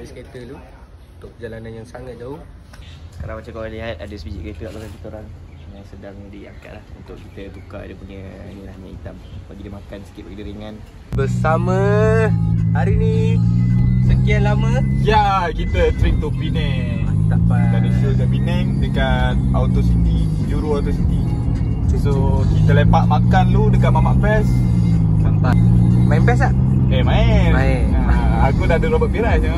habis kereta dulu untuk perjalanan yang sangat jauh. Sekarang macam korang lihat ada sebiji kereta kat belakang kita orang yang sedang diangkat lah untuk kita tukar dia punya ni lah, minyak hitam. Bagi dia makan sikit, bagi dia ringan. Bersama hari ni sekian lama Ya, kita trip to Penang. tak Kita ada show kat Penang dekat Auto City, Juru Auto City. So kita lepak makan dulu dekat Mamak Fest. sampai. Main PES tak? Main. Aku dah ada Robert Piras je.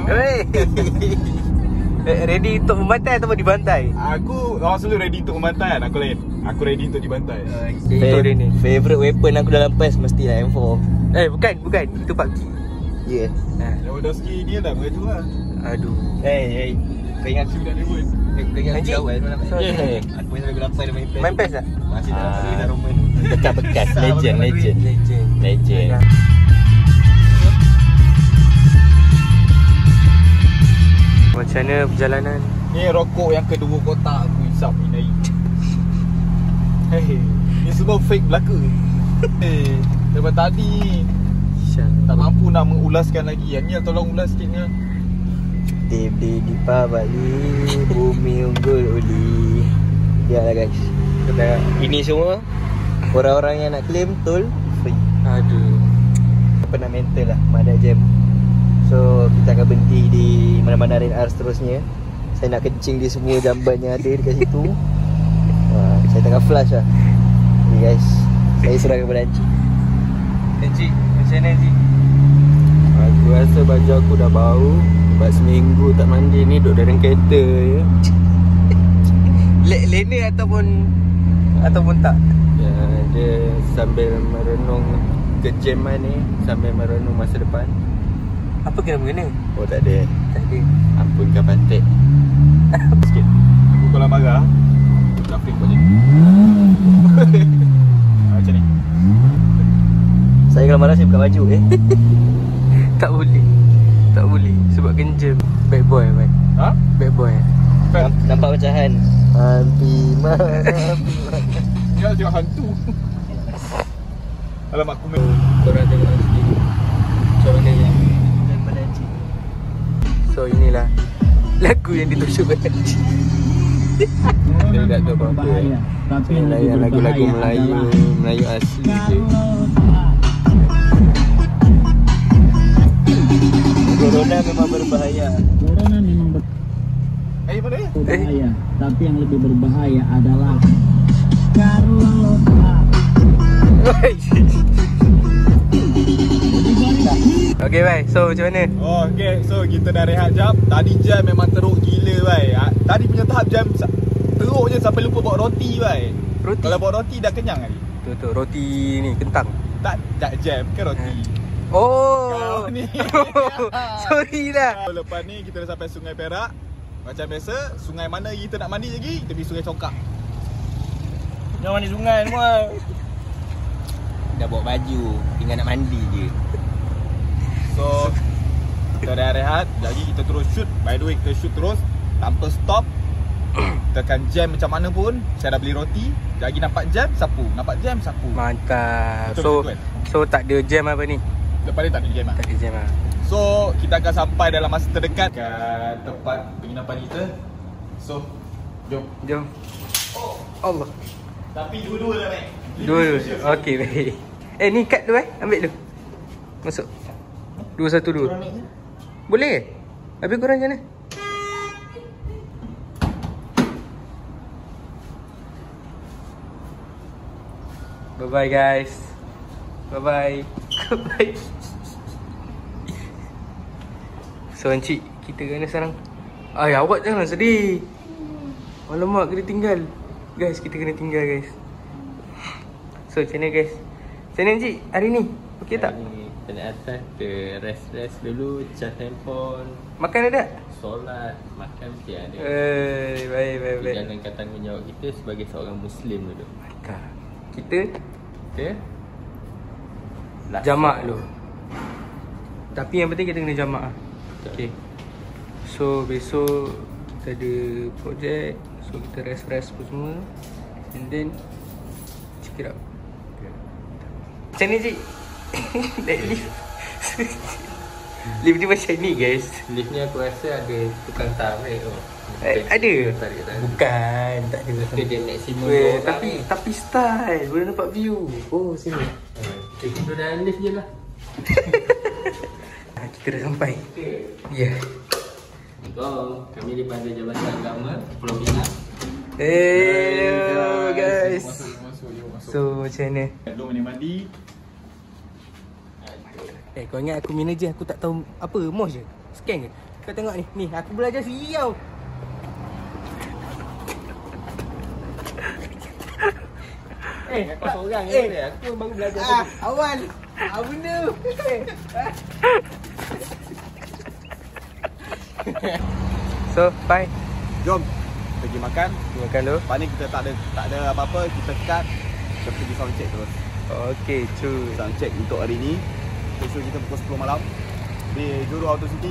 Ready untuk membantai atau dibantai? Orang selalu ready untuk membantai kan, aku lain. Aku ready untuk dibantai. Itu dia ni. Favourite weapon aku dalam PES mestilah M4. Bukan. Itu PUBG. Ya. Lewandowski dia dah mengajuk lah. Aduh. Hey. Kau ingat Sudah dia pun. kau ingat Anjing. kawan semalam? Yeah. Aku main sampai pukul 8 dah main PES. Main PES tak? Masih dalam perjalanan Roman. Bekas-bekas. Legend. Legend. Macam mana perjalanan? Ni rokok yang kedua kotak aku hisap ni naik. Ni semua fake belaka. Daripada tadi tak mampu nak mengulaskan lagi. Niel tolong ulas sikit Niel. Tim di Bali, bumi unggul uli. Biarlah guys. Ini semua orang-orang yang nak claim tol free. Aduh. Apa nak mental lah, mana jam. So kita akan berhenti di mana-mana RNR seterusnya. Saya nak kencing di semua jamban yang ada dekat situ. Saya tengah flash lah. Ni guys, saya serahkan kepada Encik. Encik, macam mana Encik? Aku rasa baju aku dah bau. Sebab seminggu tak mandi ni duduk dalam kereta je. Lena ataupun tak? Ya, dia sambil merenung kejeman ni, sambil merenung masa depan. Apa kena-mengena? Oh tak ada. Tak ada. Ampunkan Patik. Sikit. Aku kalau marah Rafiq buat macam ni. Macam ni. Saya kalau marah saya buka baju Tak boleh sebab kenjam. Bad boy man. Ha? Bad boy. Nampak pecahan. Hampi mah. Dia tengok hantu. Alamak aku main. Korang tengok sendiri macam mana yang daripada Encik. So inilah lagu yang ditunjukkan Encik. Dia tak tahu apa-apa. Layan lagu-lagu Melayu asli je. Corona memang berbahaya. Corona memang Mana ya? berbahaya, tapi yang lebih berbahaya adalah kalau Okay bye, so macam mana? Oh okay, so kita dah rehat jap. Tadi jam memang teruk gila bai. Tadi punya tahap jam teruk je sampai lupa bawa roti bai. Roti? Kalau bawa roti dah kenyang lagi. Tu roti ni kentang. Tak jam ke roti. Oh Kau ni. sorry lah. Lepas ni kita dah sampai Sungai Perak. Macam biasa, sungai mana kita nak mandi lagi? Kita pergi Sungai Congkak. Jangan mandi sungai semua. Dah bawa baju, tinggal nak mandi je. So kita dah rehat. Jadi kita terus shoot. By the way kita shoot terus tanpa stop. Tekan jam macam mana pun. Saya dah beli roti. Lagi nampak jam, sapu. Nampak jam, sapu. Mantap. Betul, betul. So tak ada jam apa ni? Lepas ni tak ada jam lah. Tak ada jam lah. So kita akan sampai dalam masa terdekat ke tempat penginapan kita. So jom. Allah. Tapi dua-dua dah naik. Dua. Okey baik. Ni kad tu ambil tu. Masuk. 212. Boleh ke? Habis korang macam mana? Bye-bye guys. Bye-bye. Bye. So Encik, kita kena sekarang. Awak jangan sedih. Alamak, kena tinggal. Guys, kita kena tinggal guys. So macam mana guys? Macam mana Encik hari ni? Okey tak? Ni kena atas ke rest dulu, charge handphone, Makan ada? solat, makan mesti ada. Baik. Jalankan tanggungjawab kita sebagai seorang Muslim dulu. Mantap. Kita Last jamak dulu. Tapi yang penting kita kena jamak lah. Okay. So besok kita ada projek. So kita rest pun semua. And then check it out. Macam ni Cik? Naik lift. Lift dia macam ni guys. Lift ni aku rasa ada tukang tarik tu. Ada? Tarik tak? Bukan, tak ada. Itu dia maksimum Weh, 2 orang ni. tapi style. Boleh nampak view. Oh, sini. Okay, kita dalam lift je lah. Kita dah sampai. Ya. Yeah. Go. Kami daripada Jabatan Agama Pulau Pinang. Hello guys. Masuk. So macam mana? Belum mandi. Kau ingat aku manager, aku tak tahu apa, mos je. Scan ke? Kau tengok ni. Ni, aku belajar sendiri tau. Kau seorang ni. Aku baru belajar tadi. Awal. Apa benda? So, bye. Jom pergi makan. Makan dulu. Lepas ni kita tak ada apa-apa, kita cut. Kita pergi sound check terus. Okay, true. Sound check untuk hari ni. Besok kita pukul 10 malam di Juru Auto City.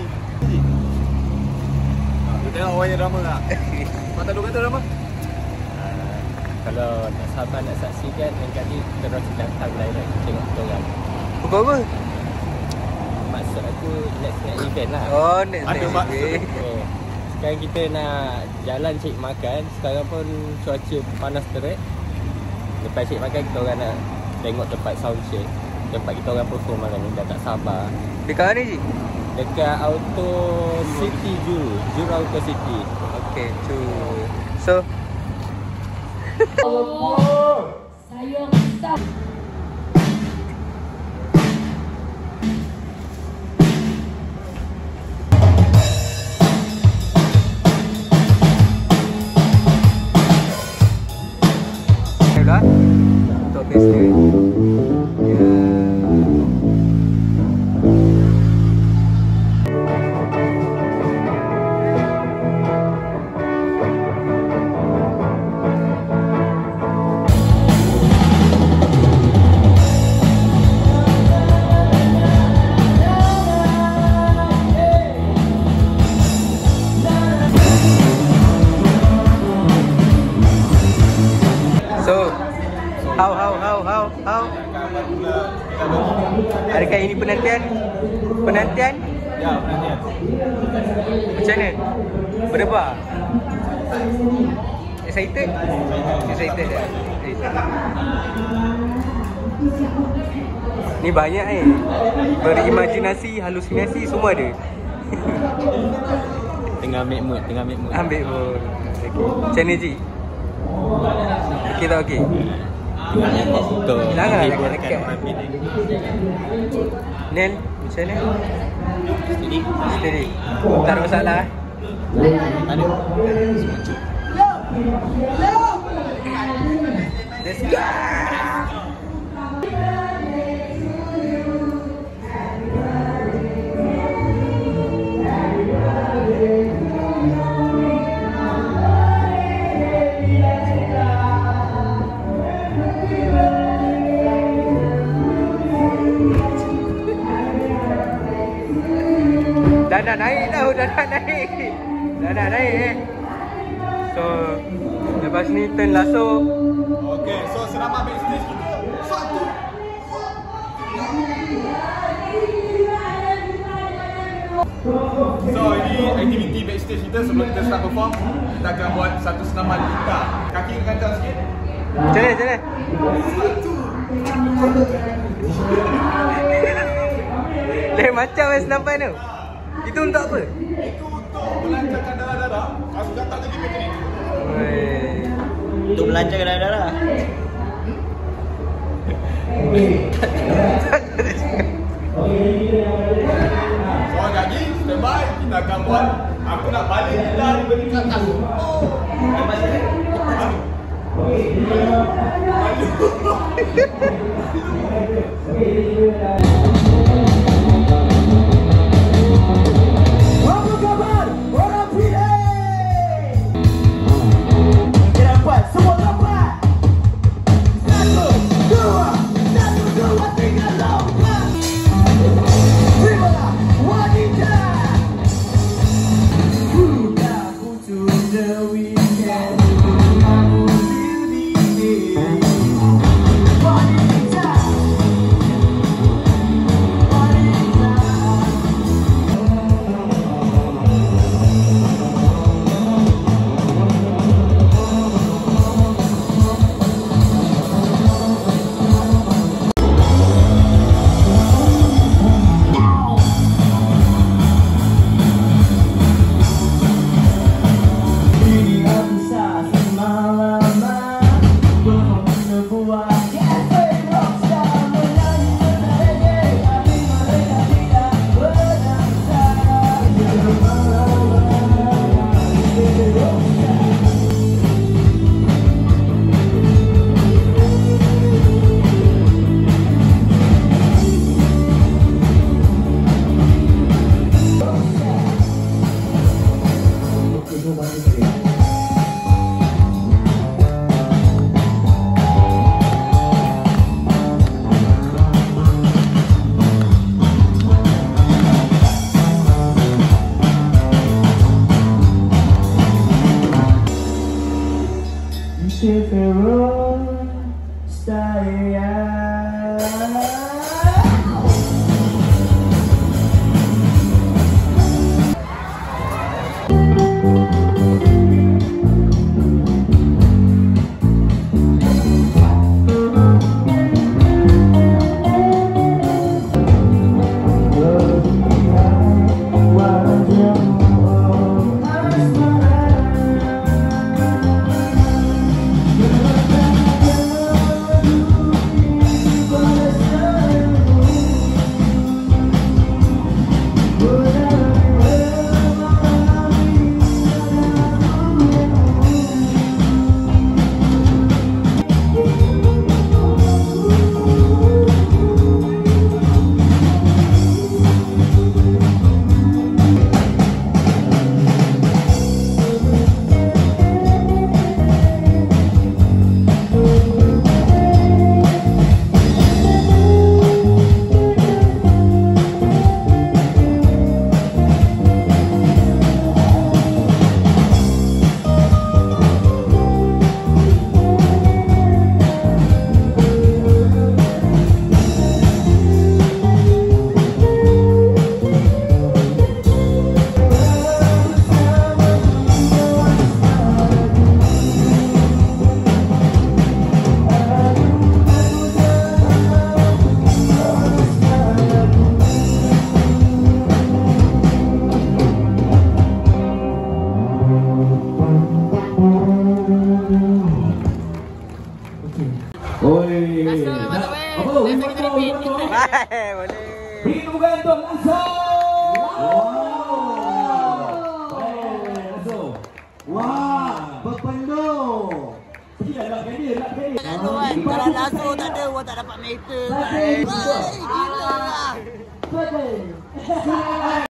Kita tengok orang yang drama tak? Mata dua kata drama? Kalau nak sabar nak saksikan, lain kali terus datang direct tengok kita orang. Pukul apa? Maksud aku next event lah. Oh, next Ada next. maksud. Okay. Sekarang kita nak jalan cek makan. Sekarang pun cuaca panas terik. Lepas cek makan kita orang nak tengok tempat sound check. Tempat kita orang perform malam ni, dah tak sabar. Dekat mana je? Dekat Auto City Juru Auto City. Okay, true. So, Saya risau. dah untuk base dia. Ya. So, how? Adakah ini penantian? Penantian? Ya, penantian. Macam mana? Berdebar? Excited? Excited ya? Ni banyak berimajinasi, halusinasi semua ada. Tengah make mood. Ambil pun. Okay. Macam mana Ji? Okey tak okey? Untuk Janganlah hiburkan dekat. orang Penang. Nel, macam mana? Steady. Steady. Tak ada masalah eh? Ada. Let's go! Dah nak naik tau, dah nak naik eh. So, lepas ni turn lasso. Okey, so selama backstage kita satu. So ini aktiviti backstage kita sebelum kita start perform. Kita akan buat satu senaman gitar. Kaki kencang sikit. Macam mana? Lain macam senapan tu. Itu untuk apa? Itu untuk melancarkan darah-darah. Aku datang lagi macam ni. Untuk melancarkan darah. So lagi standby, kita akan buat. Aku nak balik gitar diberi ke atas. Apa kabar orang Penang? Kita dapat semua dapat. 1, 2, 3 lompat. Terimalah wanita. Sudah putus the weekend. Aku sendiri. Wanita. Beri tepukan untuk langsung. Wah, berpenuh. Kalau langsung tak ada, orang tak dapat meter. Gila lah.